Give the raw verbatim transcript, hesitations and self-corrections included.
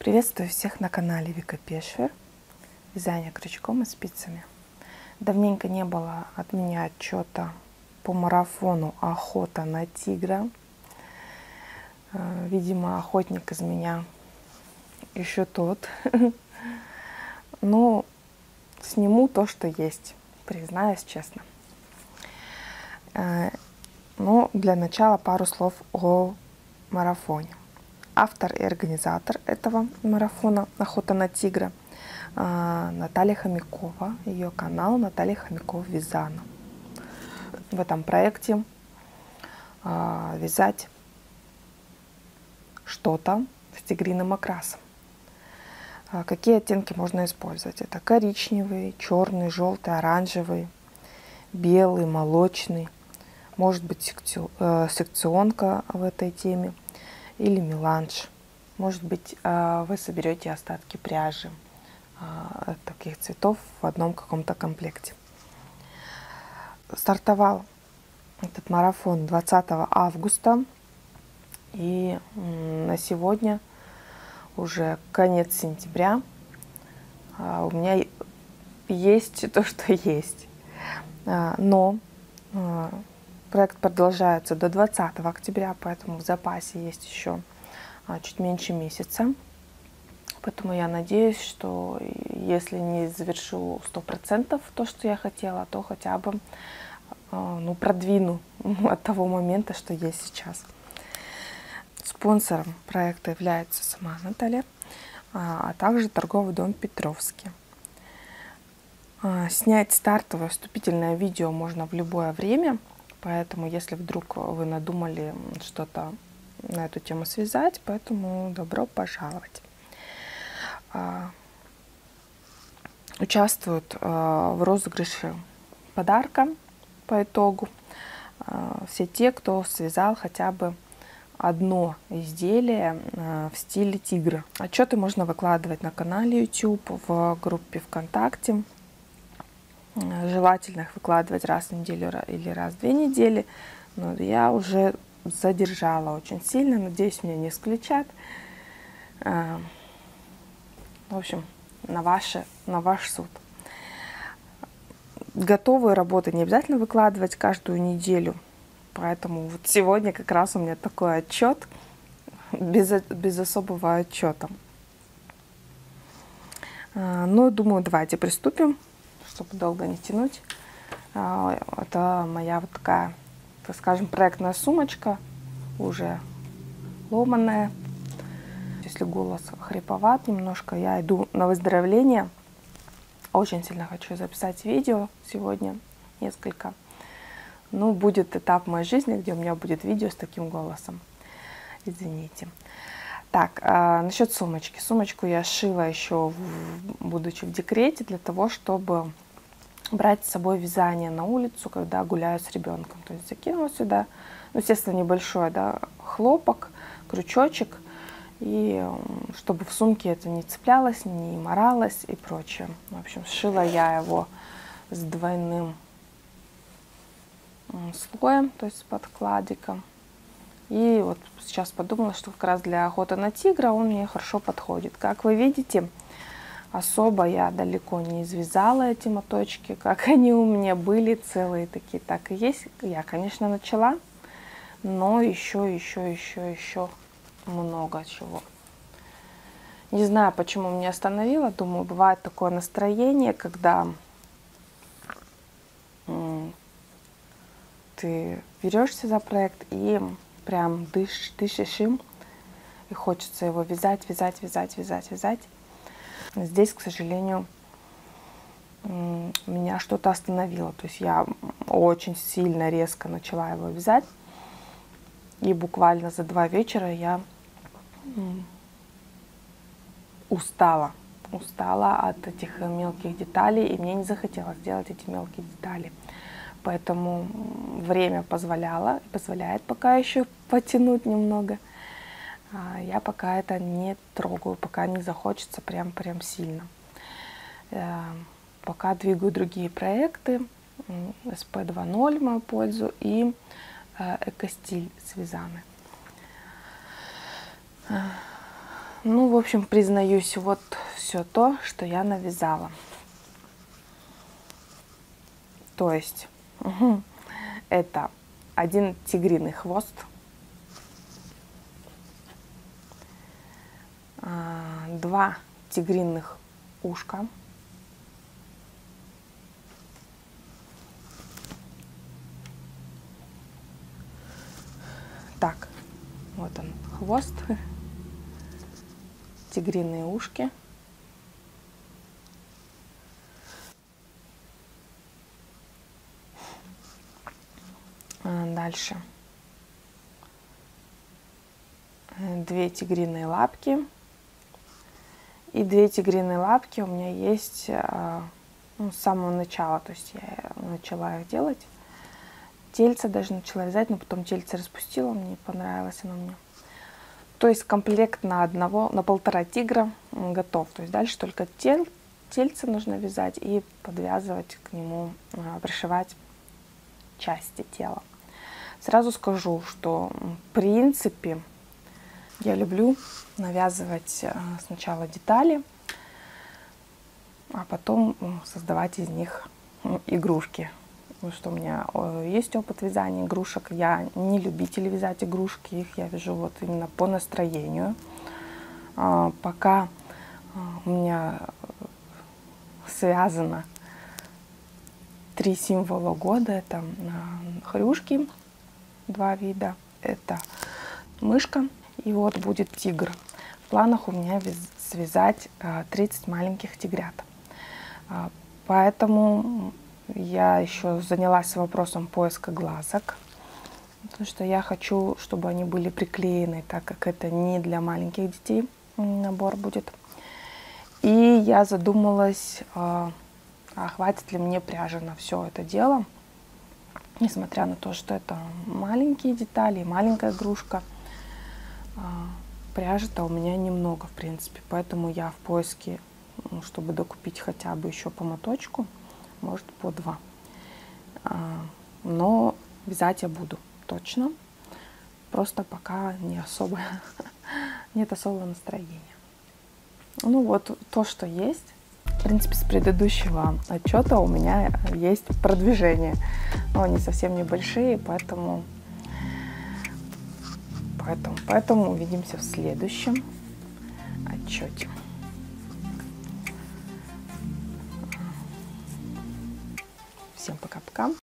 Приветствую всех на канале Вика Пешвер, вязание крючком и спицами. Давненько не было от меня отчета по марафону «Охота на тигра». Видимо, охотник из меня еще тот. Но сниму то, что есть, признаюсь честно. Но для начала пару слов о марафоне. Автор и организатор этого марафона «Охота на тигра» Наталья Хомякова, ее канал Наталья Хомякова Вязана. В этом проекте вязать что-то с тигриным окрасом. Какие оттенки можно использовать? Это коричневый, черный, желтый, оранжевый, белый, молочный. Может быть секционка в этой теме или меланж. Может быть, вы соберете остатки пряжи таких цветов в одном каком-то комплекте. Стартовал этот марафон двадцатого августа, и на сегодня уже конец сентября. У меня есть то, что есть. Но проект продолжается до двадцатого октября, поэтому в запасе есть еще чуть меньше месяца. Поэтому я надеюсь, что если не завершу сто процентов то, что я хотела, то хотя бы ну, продвину от того момента, что есть сейчас. Спонсором проекта является сама Наталья, а также торговый дом Петровский. Снять стартовое вступительное видео можно в любое время, поэтому если вдруг вы надумали что-то на эту тему связать, поэтому добро пожаловать. Участвуют в розыгрыше подарка по итогу все те, кто связал хотя бы одно изделие в стиле тигра. Отчеты можно выкладывать на канале YouTube, в группе ВКонтакте. Желательно их выкладывать раз в неделю или раз в две недели. Но я уже задержала очень сильно. Надеюсь, меня не исключат. В общем, на, ваше, на ваш суд. Готовые работы не обязательно выкладывать каждую неделю. Поэтому вот сегодня как раз у меня такой отчет без, без особого отчета. Ну, думаю, давайте приступим, чтобы долго не тянуть. Это моя вот такая, так скажем, проектная сумочка, уже ломаная. Если голос хриповат немножко, я иду на выздоровление. Очень сильно хочу записать видео сегодня, несколько. Ну, будет этап в моей жизни, где у меня будет видео с таким голосом. Извините. Так, а, насчет сумочки. Сумочку я шила еще, в, будучи в декрете, для того, чтобы брать с собой вязание на улицу, когда гуляю с ребенком. То есть закинула сюда, ну, естественно, небольшой, да, хлопок, крючочек. И чтобы в сумке это не цеплялось, не моралось и прочее. В общем, сшила я его с двойным слоем, то есть с подкладиком. И вот сейчас подумала, что как раз для охоты на тигра он мне хорошо подходит. Как вы видите, особо я далеко не извязала эти моточки. Как они у меня были, целые такие, так и есть. Я, конечно, начала, но еще, еще, еще, еще много чего. Не знаю, почему меня остановило. Думаю, бывает такое настроение, когда ты берешься за проект и прям дышишь, дышишь им, и хочется его вязать, вязать, вязать, вязать, вязать. Здесь, к сожалению, меня что-то остановило. То есть я очень сильно, резко начала его вязать. И буквально за два вечера я устала. Устала от этих мелких деталей, и мне не захотелось делать эти мелкие детали. Поэтому время позволяло, позволяет пока еще потянуть немного. Я пока это не трогаю, пока не захочется прям, прям сильно. Пока двигаю другие проекты. эс пэ два ноль в мою пользу и Экостиль с вязами. Ну, в общем, признаюсь, вот все то, что я навязала. То есть угу, это один тигриный хвост, два тигриных ушка, так, вот он хвост, тигриные ушки, дальше две тигриные лапки. И две тигриные лапки у меня есть ну, с самого начала, то есть я начала их делать. Тельце даже начала вязать, но потом тельце распустила, мне понравилось оно мне. То есть комплект на одного, на полтора тигра готов. То есть дальше только тель, тельце нужно вязать и подвязывать к нему, пришивать части тела. Сразу скажу, что в принципе я люблю навязывать сначала детали, а потом создавать из них игрушки. Потому что у меня есть опыт вязания игрушек. Я не любитель вязать игрушки, их я вяжу вот именно по настроению. Пока у меня связано три символа года. Это хрюшки, два вида, это мышка и вот будет тигр. В планах у меня связать тридцать маленьких тигрят. Поэтому я еще занялась вопросом поиска глазок, потому что я хочу, чтобы они были приклеены, так как это не для маленьких детей набор будет. И я задумалась, а хватит ли мне пряжи на все это дело, несмотря на то, что это маленькие детали, маленькая игрушка. Пряжи-то у меня немного, в принципе, поэтому я в поиске, чтобы докупить хотя бы еще по моточку, может по два. Но вязать я буду точно, просто пока не особо, нет особого настроения. Ну вот то, что есть. В принципе, с предыдущего отчета у меня есть продвижение, но они совсем небольшие, поэтому... Поэтому, поэтому увидимся в следующем отчете. Всем пока-пока.